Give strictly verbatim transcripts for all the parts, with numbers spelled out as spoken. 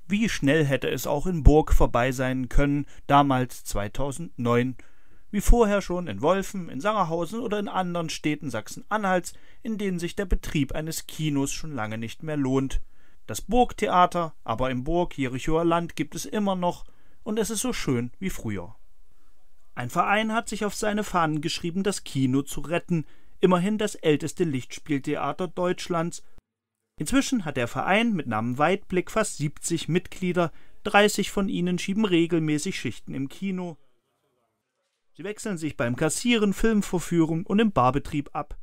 Wie schnell hätte es auch in Burg vorbei sein können, damals zweitausendneun. Wie vorher schon in Wolfen, in Sangerhausen oder in anderen Städten Sachsen-Anhalts, in denen sich der Betrieb eines Kinos schon lange nicht mehr lohnt. Das Burgtheater, aber im Burg-Jerichower Land gibt es immer noch, und es ist so schön wie früher. Ein Verein hat sich auf seine Fahnen geschrieben, das Kino zu retten, immerhin das älteste Lichtspieltheater Deutschlands. Inzwischen hat der Verein mit Namen Weitblick fast siebzig Mitglieder, dreißig von ihnen schieben regelmäßig Schichten im Kino. Sie wechseln sich beim Kassieren, Filmvorführung und im Barbetrieb ab.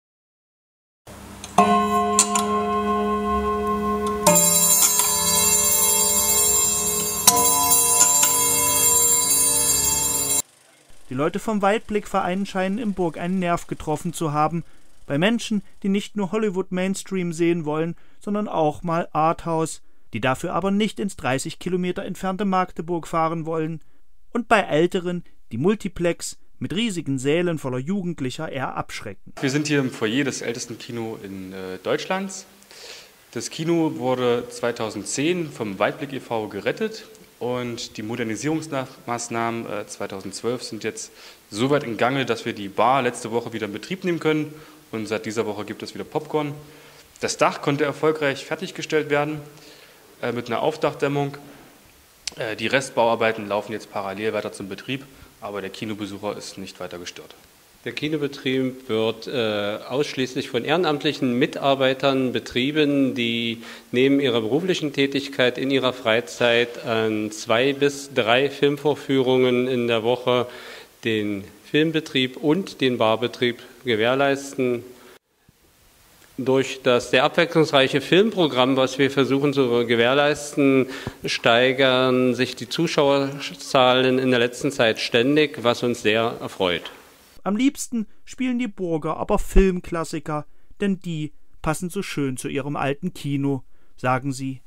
Die Leute vom Weitblick-Verein scheinen im Burg einen Nerv getroffen zu haben, bei Menschen, die nicht nur Hollywood-Mainstream sehen wollen, sondern auch mal Arthouse, die dafür aber nicht ins dreißig Kilometer entfernte Magdeburg fahren wollen, und bei Älteren, die Multiplex mit riesigen Sälen voller Jugendlicher eher abschrecken. Wir sind hier im Foyer des ältesten Kino in äh, Deutschlands. Das Kino wurde zweitausendzehn vom Weitblick e V gerettet und die Modernisierungsmaßnahmen äh, zweitausendzwölf sind jetzt so weit in Gange, dass wir die Bar letzte Woche wieder in Betrieb nehmen können. Und seit dieser Woche gibt es wieder Popcorn. Das Dach konnte erfolgreich fertiggestellt werden äh, mit einer Aufdachdämmung. Äh, die Restbauarbeiten laufen jetzt parallel weiter zum Betrieb, aber der Kinobesucher ist nicht weiter gestört. Der Kinobetrieb wird äh, ausschließlich von ehrenamtlichen Mitarbeitern betrieben, die neben ihrer beruflichen Tätigkeit in ihrer Freizeit an zwei bis drei Filmvorführungen in der Woche den Filmbetrieb und den Barbetrieb gewährleisten. Durch das sehr abwechslungsreiche Filmprogramm, was wir versuchen zu gewährleisten, steigern sich die Zuschauerzahlen in der letzten Zeit ständig, was uns sehr erfreut. Am liebsten spielen die Burger aber Filmklassiker, denn die passen so schön zu ihrem alten Kino, sagen sie